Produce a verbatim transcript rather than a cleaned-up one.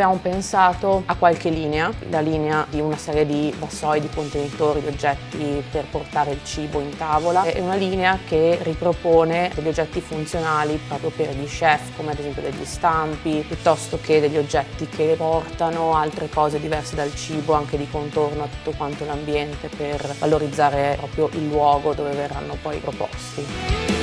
avevamo pensato a qualche linea, la linea di una serie di vassoi, di contenitori, di oggetti per portare il cibo in tavola. È una linea che ripropone degli oggetti funzionali proprio per gli chef, come ad esempio degli stampi, piuttosto che degli oggetti che portano altre cose diverse dal cibo, anche di contorno a tutto quanto l'ambiente, per valorizzare proprio il luogo dove verranno poi proposti.